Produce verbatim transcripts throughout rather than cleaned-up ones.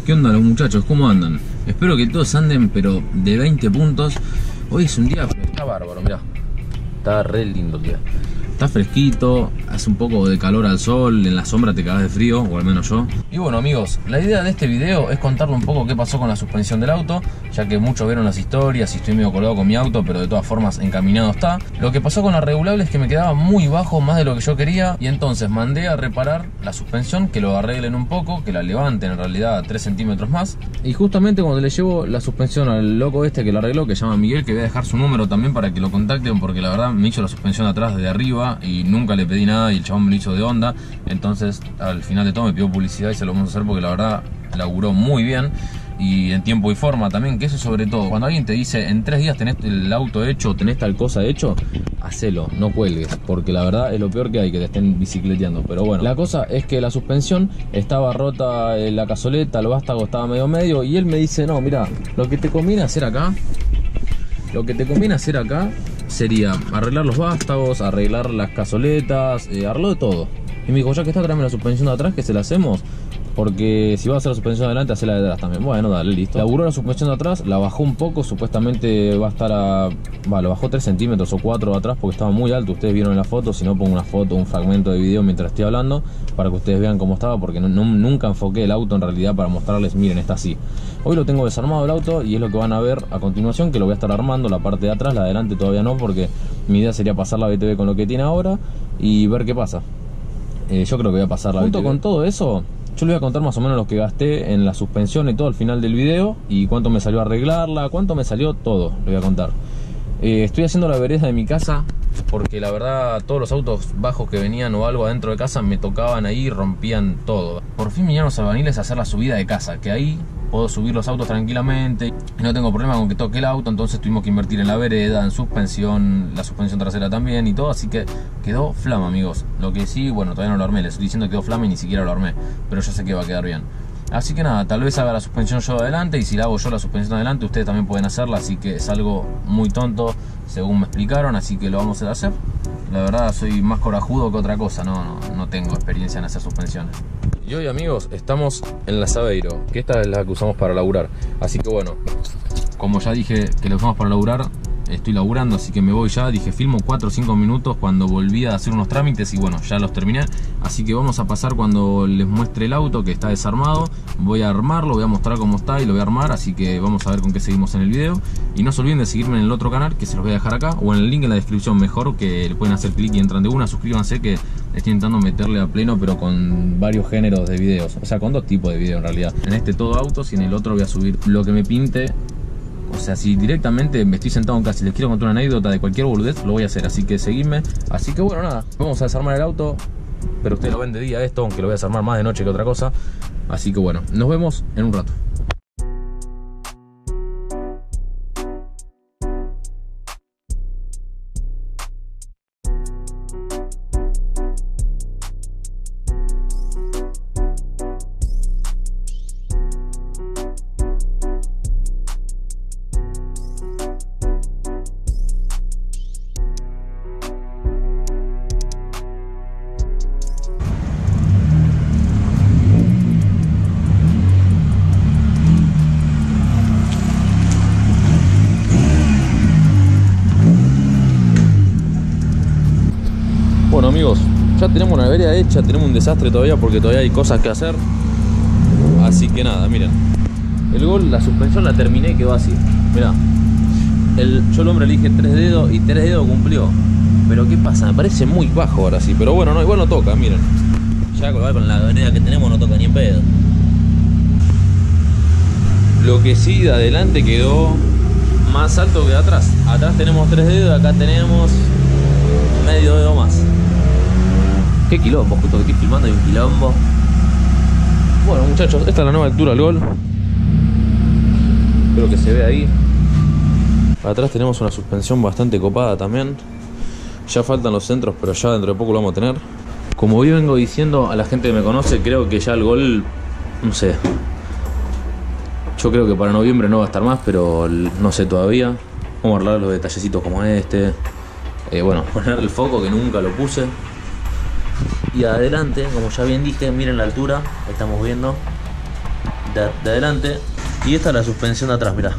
¿Qué onda los muchachos? ¿Cómo andan? Espero que todos anden pero de veinte puntos. Hoy es un día, pero está bárbaro, mirá. Está re lindo el día. Está fresquito, hace un poco de calor al sol, en la sombra te cagas de frío, o al menos yo. Y bueno amigos, la idea de este video es contarle un poco qué pasó con la suspensión del auto, ya que muchos vieron las historias y estoy medio colgado con mi auto, pero de todas formas encaminado está. Lo que pasó con la regulable es que me quedaba muy bajo, más de lo que yo quería, y entonces mandé a reparar la suspensión, que lo arreglen un poco, que la levanten en realidad tres centímetros más. Y justamente cuando le llevo la suspensión al loco este que lo arregló, que se llama Miguel, que voy a dejar su número también para que lo contacten, porque la verdad me hizo la suspensión atrás desde arriba y nunca le pedí nada y el chabón me lo hizo de onda. Entonces al final de todo me pidió publicidad y se lo vamos a hacer porque la verdad laburó muy bien y en tiempo y forma también, que eso sobre todo. Cuando alguien te dice en tres días tenés el auto hecho, tenés tal cosa hecho, hacelo, no cuelgues, porque la verdad es lo peor que hay, que te estén bicicleteando. Pero bueno, la cosa es que la suspensión estaba rota, la cazoleta, el vástago estaba medio medio, y él me dice, no, mira, lo que te conviene hacer acá Lo que te conviene hacer acá sería arreglar los vástagos, arreglar las cazoletas, eh, arreglar de todo. Y me dijo, ya que está, tráeme la suspensión de atrás que se la hacemos, porque si vas a hacer la suspensión de adelante, hacela de atrás también. Bueno, dale, listo. Laburó la suspensión de atrás, la bajó un poco, supuestamente va a estar a... Va, lo bajó tres centímetros o cuatro de atrás porque estaba muy alto. Ustedes vieron en la foto, si no pongo una foto, un fragmento de video mientras estoy hablando, para que ustedes vean cómo estaba, porque no, no, nunca enfoqué el auto en realidad para mostrarles, miren, está así. Hoy lo tengo desarmado el auto y es lo que van a ver a continuación, que lo voy a estar armando, la parte de atrás, la de adelante todavía no, porque mi idea sería pasar la B T V con lo que tiene ahora y ver qué pasa. Eh, yo creo que voy a pasar la B T V. Junto con todo eso, yo les voy a contar más o menos lo que gasté en la suspensión y todo al final del video, y cuánto me salió arreglarla, cuánto me salió todo, les voy a contar. Eh, estoy haciendo la vereda de mi casa porque la verdad todos los autos bajos que venían o algo adentro de casa me tocaban ahí y rompían todo. Por fin vinieron los albañiles a hacer la subida de casa, que ahí puedo subir los autos tranquilamente y no tengo problema con que toque el auto. Entonces tuvimos que invertir en la vereda, en suspensión, la suspensión trasera también y todo, así que quedó flama amigos. Lo que sí, bueno, todavía no lo armé, les estoy diciendo que quedó flama y ni siquiera lo armé, pero yo sé que va a quedar bien. Así que nada, tal vez haga la suspensión yo adelante, y si la hago yo la suspensión adelante, ustedes también pueden hacerla, así que es algo muy tonto según me explicaron, así que lo vamos a hacer. La verdad soy más corajudo que otra cosa, no, no, no tengo experiencia en hacer suspensiones. Y hoy amigos estamos en la Saveiro, que esta es la que usamos para laburar. Así que bueno, como ya dije que la usamos para laburar, estoy laburando, así que me voy ya. Dije filmo cuatro o cinco minutos cuando volví a hacer unos trámites y bueno, ya los terminé. Así que vamos a pasar cuando les muestre el auto que está desarmado. Voy a armarlo, voy a mostrar cómo está y lo voy a armar, así que vamos a ver con qué seguimos en el video. Y no se olviden de seguirme en el otro canal, que se los voy a dejar acá, o en el link en la descripción, mejor, que le pueden hacer clic y entran de una. Suscríbanse, que estoy intentando meterle a pleno, pero con varios géneros de videos, o sea, con dos tipos de videos en realidad. En este todo autos y en el otro voy a subir lo que me pinte. O sea, si directamente me estoy sentado en casa y les quiero contar una anécdota de cualquier boludez, lo voy a hacer, así que seguidme. Así que bueno, nada, vamos a desarmar el auto, pero ustedes lo ven de día esto, aunque lo voy a desarmar más de noche que otra cosa. Así que bueno, nos vemos en un rato. Bueno amigos, ya tenemos una vereda hecha, tenemos un desastre todavía porque todavía hay cosas que hacer. Así que nada, miren. El Gol, la suspensión la terminé y quedó así. Mirá, el, yo al hombre le dije tres dedos y tres dedos cumplió. Pero qué pasa, me parece muy bajo ahora sí. Pero bueno, no, igual no toca, miren. Ya con la vereda que tenemos no toca ni en pedo. Lo que sí, de adelante quedó más alto que de atrás. Atrás tenemos tres dedos, acá tenemos medio dedo más. Qué quilombo, justo que estoy filmando hay un quilombo. Bueno muchachos, esta es la nueva altura del Gol. Espero que se vea ahí. Atrás tenemos una suspensión bastante copada también. Ya faltan los centros, pero ya dentro de poco lo vamos a tener. Como hoy vengo diciendo a la gente que me conoce, creo que ya el Gol, no sé, yo creo que para noviembre no va a estar más, pero no sé todavía. Vamos a arreglar los detallecitos como este. Eh, bueno, poner el foco, que nunca lo puse. Y adelante, como ya bien dije, miren la altura, ahí estamos viendo. de, de adelante. Y esta es la suspensión de atrás, mirá.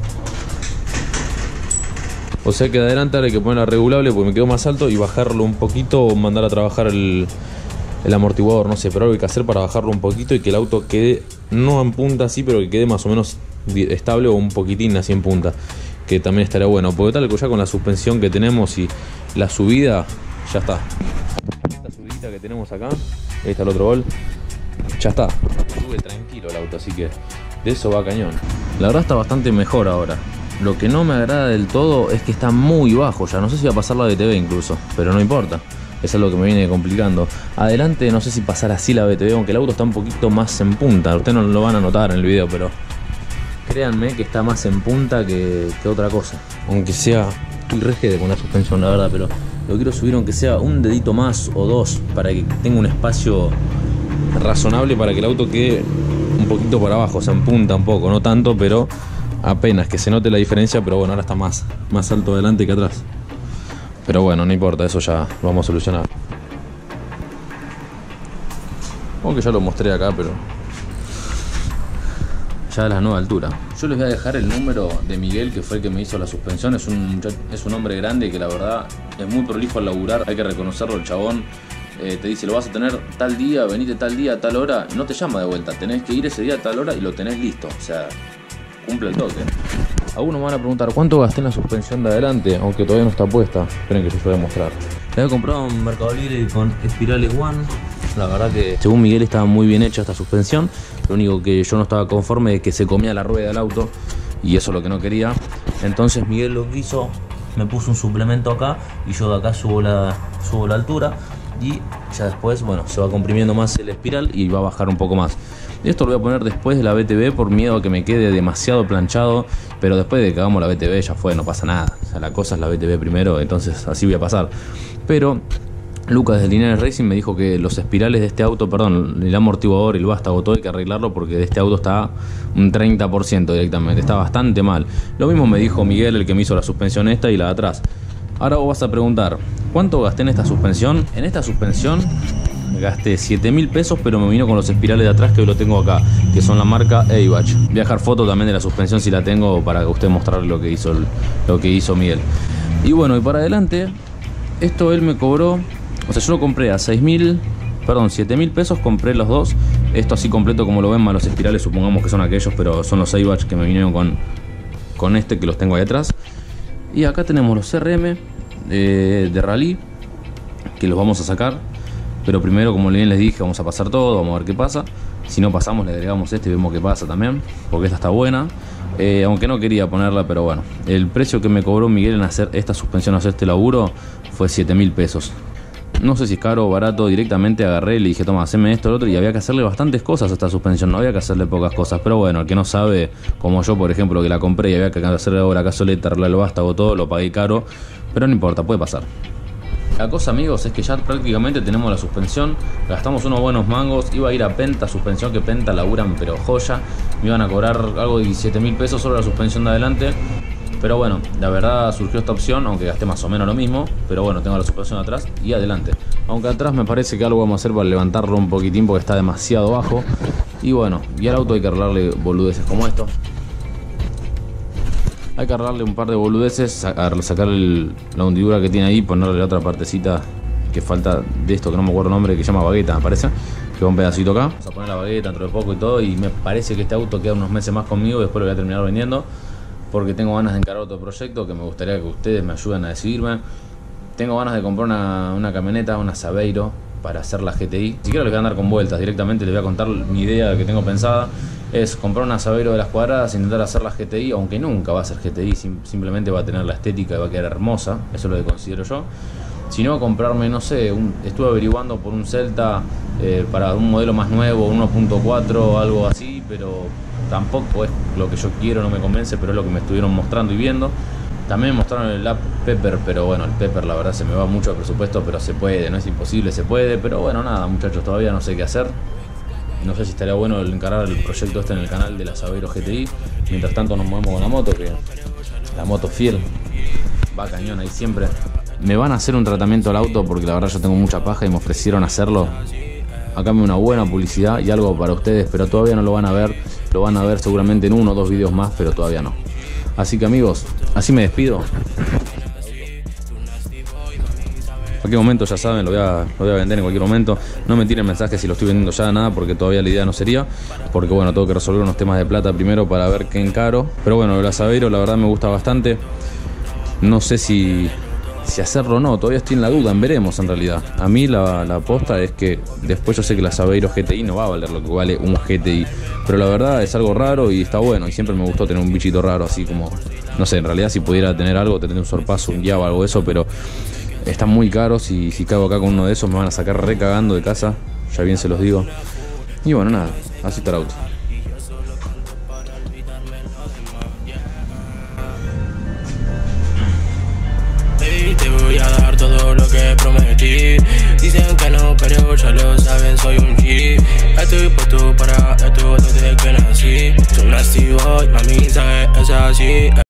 O sea que de adelante ahora hay que ponerla regulable porque me quedó más alto y bajarlo un poquito o mandar a trabajar el, el amortiguador, no sé, pero algo hay que hacer para bajarlo un poquito y que el auto quede, no en punta así, pero que quede más o menos estable o un poquitín así en punta, que también estaría bueno, porque tal que ya con la suspensión que tenemos y la subida, ya está. Esta subidita que tenemos acá, ahí está el otro gol, ya está, sube tranquilo el auto, así que de eso va cañón. La verdad está bastante mejor ahora. Lo que no me agrada del todo es que está muy bajo ya, no sé si va a pasar la B T V incluso, pero no importa. Es algo que me viene complicando. Adelante no sé si pasará así la B T V, aunque el auto está un poquito más en punta. Ustedes no lo van a notar en el video, pero créanme que está más en punta que, que otra cosa. Aunque sea, estoy regede con la suspensión, la verdad, pero lo quiero subir aunque sea un dedito más o dos para que tenga un espacio razonable para que el auto quede un poquito para abajo, o sea, en punta un poco, no tanto, pero apenas que se note la diferencia. Pero bueno, ahora está más, más alto adelante que atrás. Pero bueno, no importa, eso ya lo vamos a solucionar. Aunque ya lo mostré acá, pero ya a la nueva altura. Yo les voy a dejar el número de Miguel, que fue el que me hizo la suspensión. Es un, es un hombre grande que la verdad es muy prolijo al laburar. Hay que reconocerlo, el chabón. Eh, te dice, lo vas a tener tal día, venite tal día, tal hora. No te llama de vuelta, tenés que ir ese día a tal hora y lo tenés listo. O sea, cumple el toque. Algunos me van a preguntar cuánto gasté en la suspensión de adelante, aunque todavía no está puesta. Esperen que yo se lo voy a mostrar. La he comprado en Mercado Libre con espirales One. La verdad que según Miguel estaba muy bien hecha esta suspensión. Lo único que yo no estaba conforme es que se comía la rueda del auto, y eso es lo que no quería. Entonces Miguel lo que hizo, me puso un suplemento acá y yo de acá subo la, subo la altura, y ya después, bueno, se va comprimiendo más el espiral y va a bajar un poco más. Esto lo voy a poner después de la B T V por miedo a que me quede demasiado planchado, pero después de que hagamos la B T V ya fue, no pasa nada. O sea, la cosa es la B T V primero, entonces así voy a pasar. Pero Lucas de Linares Racing me dijo que los espirales de este auto, perdón, el amortiguador y el vástago, todo hay que arreglarlo porque de este auto está un treinta por ciento directamente, está bastante mal. Lo mismo me dijo Miguel, el que me hizo la suspensión esta y la de atrás. Ahora vos vas a preguntar, ¿cuánto gasté en esta suspensión? En esta suspensión gasté siete mil pesos, pero me vino con los espirales de atrás que hoy lo tengo acá, que son la marca Eibach. Voy a dejar foto también de la suspensión si la tengo para que usted mostrarle lo que hizo, el, lo que hizo Miguel. Y bueno, y para adelante, esto él me cobró, o sea, yo lo compré a seis mil, perdón, siete mil pesos, compré los dos. Esto así completo como lo ven, más los espirales supongamos que son aquellos, pero son los Eibach que me vinieron con, con este que los tengo ahí atrás. Y acá tenemos los R M eh, de rally, que los vamos a sacar. Pero primero, como bien les dije, vamos a pasar todo, vamos a ver qué pasa. Si no pasamos, le agregamos este y vemos qué pasa también, porque esta está buena. Eh, aunque no quería ponerla, pero bueno. El precio que me cobró Miguel en hacer esta suspensión, hacer este laburo, fue siete mil pesos. No sé si es caro o barato, directamente agarré y le dije, toma, haceme esto, lo otro, y había que hacerle bastantes cosas a esta suspensión, no había que hacerle pocas cosas. Pero bueno, el que no sabe, como yo por ejemplo, que la compré y había que hacerle ahora cazoleta, el vástago, todo, lo pagué caro, pero no importa, puede pasar. La cosa, amigos, es que ya prácticamente tenemos la suspensión. Gastamos unos buenos mangos. Iba a ir a Penta, suspensión que Penta laburan pero joya. Me iban a cobrar algo de diecisiete mil pesos solo la suspensión de adelante. Pero bueno, la verdad surgió esta opción, aunque gasté más o menos lo mismo. Pero bueno, tengo la suspensión atrás y adelante. Aunque atrás me parece que algo vamos a hacer para levantarlo un poquitín porque está demasiado bajo. Y bueno, y al auto hay que arreglarle boludeces como esto. Hay que arreglarle un par de boludeces, sacar el, la hundidura que tiene ahí, ponerle la otra partecita que falta de esto, que no me acuerdo el nombre, que se llama bagueta, me parece. Que va un pedacito acá. Vamos a poner la bagueta dentro de poco y todo. Y me parece que este auto queda unos meses más conmigo y después lo voy a terminar vendiendo. Porque tengo ganas de encarar otro proyecto que me gustaría que ustedes me ayuden a decidirme. Tengo ganas de comprar una, una camioneta, una Saveiro, para hacer la G T I. Si quiero les voy a andar con vueltas, directamente les voy a contar mi idea que tengo pensada. Es comprar una Saveiro de las cuadradas, intentar hacer la G T I, aunque nunca va a ser G T I, sim simplemente va a tener la estética y va a quedar hermosa, eso es lo que considero yo. Si no, comprarme, no sé, un, estuve averiguando por un Celta eh, para un modelo más nuevo, uno punto cuatro o algo así, pero tampoco es lo que yo quiero, no me convence, pero es lo que me estuvieron mostrando y viendo. También me mostraron el App Pepper, pero bueno, el Pepper la verdad se me va mucho de presupuesto, pero se puede, no es imposible, se puede, pero bueno, nada muchachos, todavía no sé qué hacer. No sé si estaría bueno el encarar el proyecto este en el canal de la Saveiro G T I. Mientras tanto nos movemos con la moto, que la moto fiel va cañón ahí siempre. Me van a hacer un tratamiento al auto porque la verdad yo tengo mucha paja y me ofrecieron hacerlo. A cambio una buena publicidad y algo para ustedes, pero todavía no lo van a ver lo van a ver seguramente en uno o dos videos más, pero todavía no. Así que amigos, así me despido. En cualquier momento, ya saben, lo voy, a, lo voy a vender en cualquier momento. No me tiren mensajes si lo estoy vendiendo ya, nada, porque todavía la idea no sería. Porque bueno, tengo que resolver unos temas de plata primero para ver qué encaro. Pero bueno, el Aveiro la verdad me gusta bastante. No sé si, si hacerlo o no, todavía estoy en la duda, en veremos en realidad. A mí la, la aposta es que después yo sé que la Aveiro G T I no va a valer lo que vale un G T I. Pero la verdad es algo raro y está bueno. Y siempre me gustó tener un bichito raro así como... No sé, en realidad si pudiera tener algo, tendría un sorpaso, un Java, algo de eso, pero... Están muy caros y si cago acá con uno de esos me van a sacar recagando de casa. Ya bien se los digo. Y bueno, nada, así está el auto. Baby, te voy a dar todo lo que prometí. Dicen que no, pero ya lo saben, soy un G. Estoy puesto para esto desde que nací. Soy un nasty boy, mami, sabes, es así.